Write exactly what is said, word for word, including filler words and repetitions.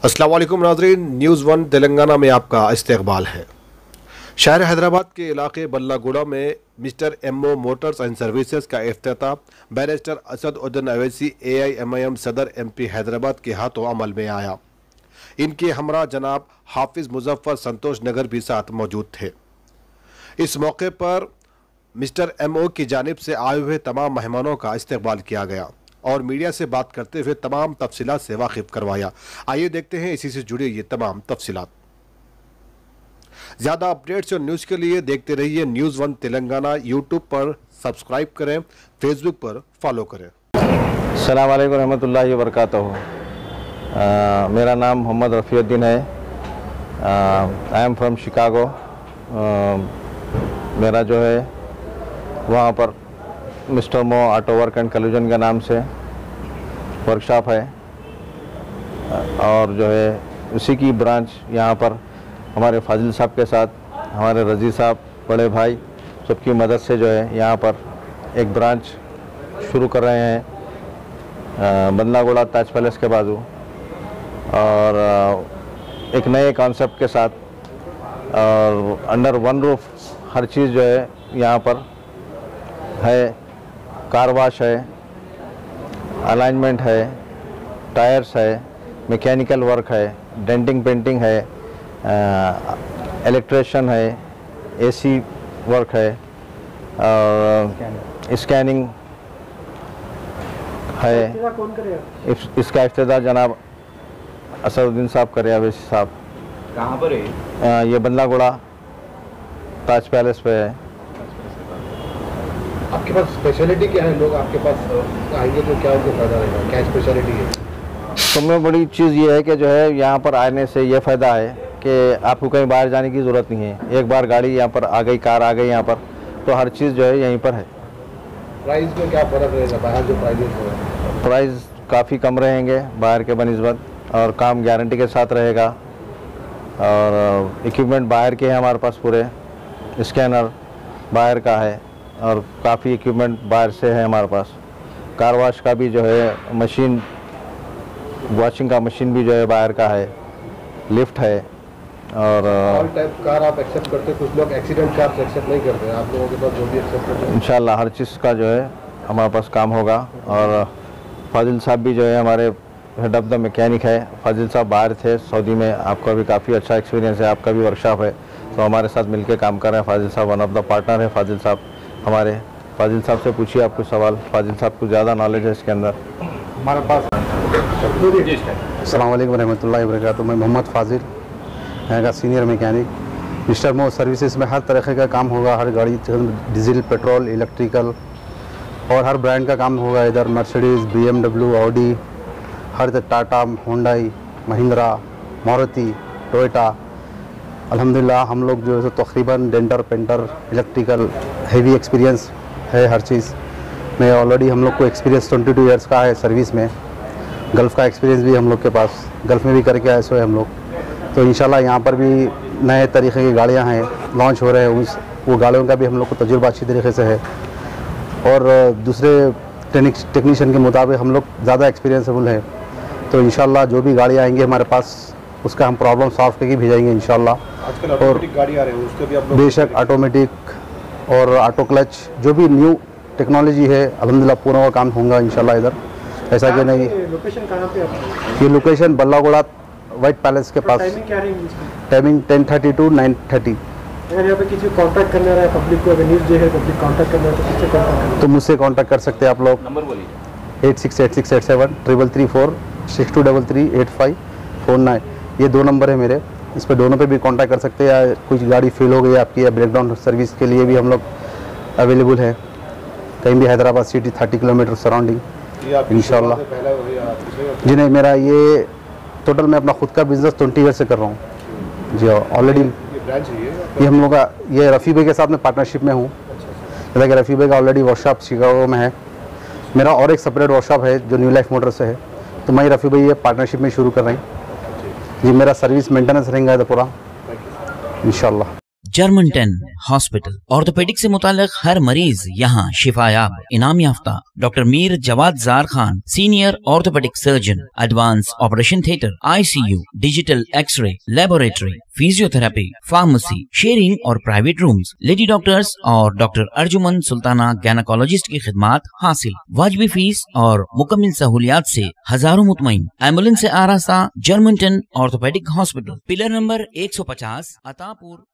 अस्सलाम वालेकुम नाज़रीन, न्यूज़ वन तेलंगाना में आपका इस्तकबाल है। शहर हैदराबाद के इलाके बल्लागुड़ा में mister MO motors and services का इफ्तिताह barrister Asaduddin Owaisi A I M I M सदर एम पी हैदराबाद के हाथों अमल में आया। इनके हमरा जनाब हाफिज मुजफ्फर संतोष नगर भी साथ मौजूद थे। इस मौके पर मिस्टर एमओ की जानिब से आए हुए तमाम मेहमानों का इस्तकबाल किया गया और मीडिया से बात करते हुए तमाम तफसीलात से वाकिफ करवाया। आइए देखते हैं इसी से जुड़े ये तमाम तफसीलात। ज़्यादा अपडेट्स और न्यूज़ के लिए देखते रहिए न्यूज़ वन तेलंगाना। यूट्यूब पर सब्सक्राइब करें, फेसबुक पर फॉलो करें। अस्सलाम वालेकुम रहमतुल्लाहि व बरकातहू। मेरा नाम मोहम्मद रफ़ीउद्दीन है। I am from Chicago. मेरा जो है वहाँ पर मिस्टर मो ऑटो वर्क एंड कल्यूजन के नाम से वर्कशॉप है और जो है उसी की ब्रांच यहाँ पर हमारे फाजिल साहब के साथ हमारे रज़ी साहब बड़े भाई सबकी मदद से जो है यहाँ पर एक ब्रांच शुरू कर रहे हैं बंदलागुड़ा ताज पैलेस के बाजू, और एक नए कॉन्सेप्ट के साथ और अंडर वन रूफ हर चीज़ जो है यहाँ पर है। कार वाश है, अलाइनमेंट है, टायर्स है, मैकेनिकल वर्क है, डेंटिंग पेंटिंग है, इलेक्ट्रिशियन है, एसी वर्क है और स्कैनिंग है। कौन करेगा? इस, इसका इफ्तिताह जनाब असदुद्दीन साहब करे, अवैसी साहब। कहाँ पर है? ये बंदलागुड़ा ताज पैलेस पे है। आपके पास स्पेशलिटी क्या है? लोग आपके पास आएंगे तो क्या उनको फायदा रहेगा? क्या स्पेशलिटी है? सबसे बड़ी चीज़ ये है कि जो है यहाँ पर आने से ये फ़ायदा है कि आपको कहीं बाहर जाने की ज़रूरत नहीं है। एक बार गाड़ी यहाँ पर आ गई, कार आ गई यहाँ पर, तो हर चीज़ जो है यहीं पर है। प्राइस में क्या फ़र्क रहेगा बाहर जो प्राइस है? प्राइस काफ़ी कम रहेंगे बाहर के बनिस्बत, और काम गारंटी के साथ रहेगा। और इक्विपमेंट बाहर के हैं हमारे पास, पूरे स्कैनर बाहर का है और काफ़ी इक्विपमेंट बाहर से है हमारे पास। कार वॉश का भी जो है मशीन, वॉशिंग का मशीन भी जो है बाहर का है, लिफ्ट है। और ऑल टाइप कार आप एक्सेप्ट करते हैं? कुछ लोग एक्सीडेंट कार एक्सेप्ट नहीं करते हैं, आप लोगों के पास जो भी एक्सेप्ट करते हैं? इंशाल्लाह हर चीज़ का जो है हमारे पास काम होगा। और फाजिल साहब भी जो है हमारे हेड ऑफ द मैकेनिक है। फाजिल साहब बाहर थे सऊदी में, आपका भी काफ़ी अच्छा एक्सपीरियंस है, आपका भी वर्कशॉप है, तो हमारे साथ मिलकर काम कर रहे हैं। फाजिल साहब वन ऑफ द पार्टनर है फाजिल साहब हमारे। फाजिल साहब से पूछिए आप कुछ सवाल, फाजिल साहब को ज़्यादा नॉलेज है इसके अंदर। हमारे पास अस्सलाम वालेकुम रहमतुल्लाहि व बरकातहू। मैं मोहम्मद फाजिल यहाँ का senior mechanic. Mister Mo services में हर तरह का काम होगा, हर गाड़ी, डीजल, पेट्रोल, इलेक्ट्रिकल और हर ब्रांड का काम होगा इधर। Mercedes, B M W, Audi, हर टाटा, होंडाई, महिंद्रा, मारुति, टोयोटा। अल्हम्दुलिल्लाह हम लोग जो है तकरीबन denter, painter, electrical heavy experience है हर चीज़ में। ऑलरेडी हम लोग को एक्सपीरियंस ट्वेंटी टू ईयर्स का है सर्विस में। गल्फ़ का एक्सपीरियंस भी हम लोग के पास, गल्फ़ में भी करके आए सो है हम लोग। तो इंशाल्लाह यहाँ पर भी नए तरीक़े की गाड़ियाँ हैं, लॉन्च हो रहे हैं, उस वो गाड़ियों का भी हम लोग को तजुर्बा अच्छी तरीके से है। और दूसरे टेक्नीशियन के मुताबिक हम लोग ज़्यादा एक्सपीरियंसफुल है। तो इंशाल्लाह जो भी गाड़ियाँ आएंगी हमारे पास, उसका हम प्रॉब्लम सॉल्व करके भेजेंगे इंशाल्लाह। आजकल ऑटोमेटिक गाड़ी आ रही है, उसके भी आप लोग बेशक ऑटोमेटिक और ऑटो क्लच, जो भी न्यू टेक्नोलॉजी है अल्हम्दुलिल्लाह पूरा वो काम होगा इंशाल्लाह इधर। ऐसा कि नहीं। लोकेशन कहाँ पे आपकी? ये लोकेशन बल्लागुड़ा वाइट पैलेस के पास। टाइमिंग क्या रहेगी इसकी? Timing ten thirty to nine thirty. अगर यहाँ पे किसी को कॉन्टैक्ट करना है पब्लिक को, अगर न्यूज़ जो है पब्लिक कॉन्टैक्ट करना है तो किससे कॉन्टैक्ट करना है? तो मुझसे कांटेक्ट कर सकते हैं आप लोग। नंबर बोलिए। Eight six eight six eight seven triple three four six two double three eight five four nine, ये दो नंबर है मेरे। इस पर दोनों पे भी कांटेक्ट कर सकते हैं। या कुछ गाड़ी फेल हो गई आपकी, या ब्रेकडाउन सर्विस के लिए भी हम लोग अवेलेबल है कहीं भी Hyderabad city thirty kilometre surrounding इंशाल्लाह। जी नहीं, मेरा ये टोटल मैं अपना खुद का बिज़नेस ट्वेंटी ईयर से कर रहा हूँ जी। ऑलरेडी ये हम लोग का, ये रफ़ी भाई के साथ मैं पार्टनरशिप में हूँ। जैसा कि रफ़ी भाई का ऑलरेडी वर्कशॉप शिकागो में है, मेरा और एक सेपरेट वर्कशॉप है जो न्यू लाइफ मोटर से है। तो मैं रफ़ी भाई ये पार्टनरशिप में शुरू कर रही हूँ जी। मेरा सर्विस मेंटेनेंस रहेगा पूरा इंशाल्लाह। जर्मन टेन हॉस्पिटल, ऑर्थोपेडिक से मुताल्लिक हर मरीज यहाँ शिफायाब। इनाम याफ्ता doctor Mir Jawad Jar Khan, senior orthopaedic surgeon, advance operation theatre, ICU, digital X ray, laboratory, physiotherapy, pharmacy, sharing और प्राइवेट रूम्स, लेडी डॉक्टर्स और डॉक्टर अर्जुमन सुल्ताना गैनाकोलॉजिस्ट की खिदमात हासिल। वाजिबी फीस और मुकम्मल सहूलियात से हजारों मुतमईन। एम्बुलेंस से आरास्ता German ten orthopaedic hospital, pillar number एक सौ पचास, अतापुर।